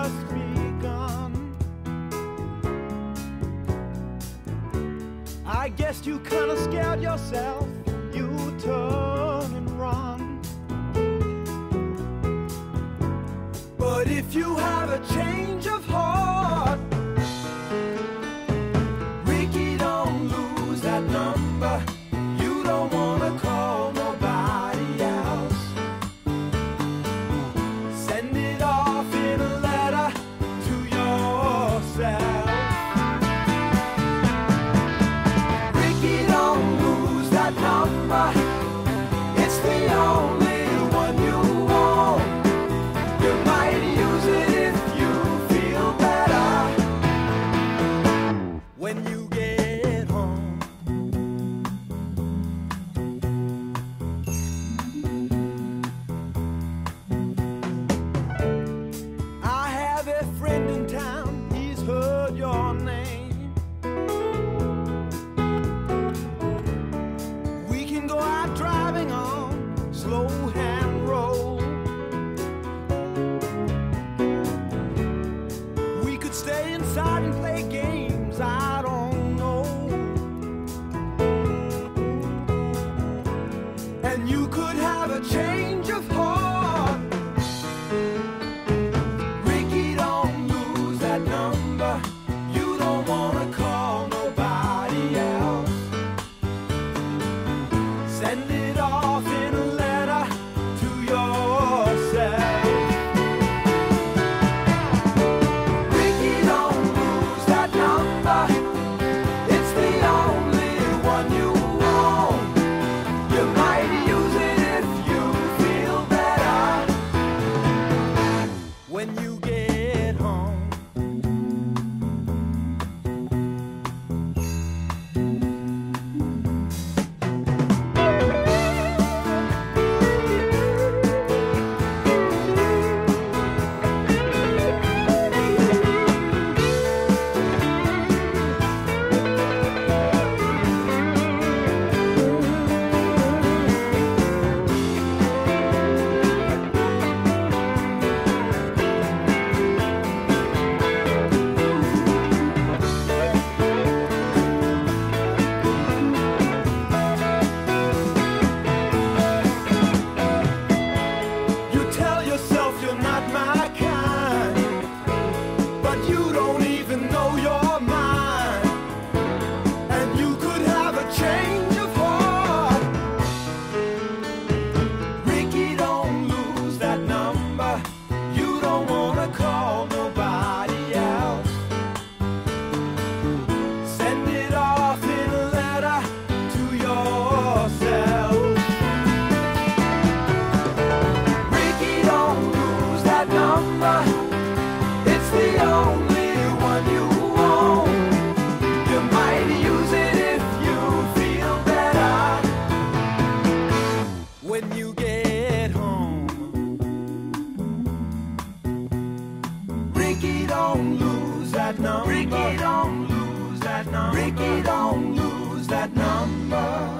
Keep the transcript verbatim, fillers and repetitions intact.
just begun. I guess you kinda scared yourself. You turn and run. But if you have a change of heart, Rikki, don't lose that number. You don't wanna call nobody else. Send it off in a letter to yourself. Rikki, don't lose that number. It's the only one you want. You might use it if you feel better when you get home. I have a friend in town, he's heard your name. We can go out driving on slow hand road. We could stay inside and play games, I don't know. And you could have a change of heart. Rikki, don't lose that number. You don't wanna call nobody else. Send it off in a letter to yourself. Rikki, don't lose that number. It's the only one you want. You might use it if you feel better when you get home. You tell yourself you're not my kind, but you don't even know your mind. And you could have a change of heart. Rikki, don't lose that number. You don't wanna call nobody else. Send it off in a letter to yourself. Rikki, don't lose that number. It's the only one you want. You might use it if you feel better when you get home. Rikki, don't lose that number. Rikki, don't lose that number. Rikki, don't lose that number.